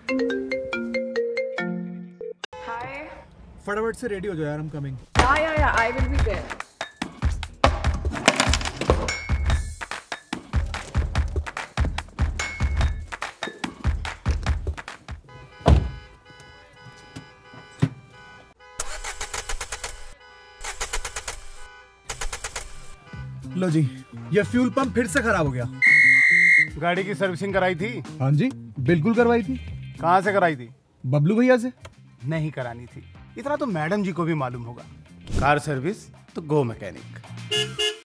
हाय। फटाफट से रेडी हो जाओ यार, हम कमिंग। या आई विल बी देयर। लो जी, ये फ्यूल पंप फिर से खराब हो गया। गाड़ी की सर्विसिंग कराई थी? हाँ जी, बिल्कुल करवाई थी। कहाँ से कराई थी? बबलू भैया से। नहीं करानी थी, इतना तो मैडम जी को भी मालूम होगा। कार सर्विस तो गो मैकेनिक।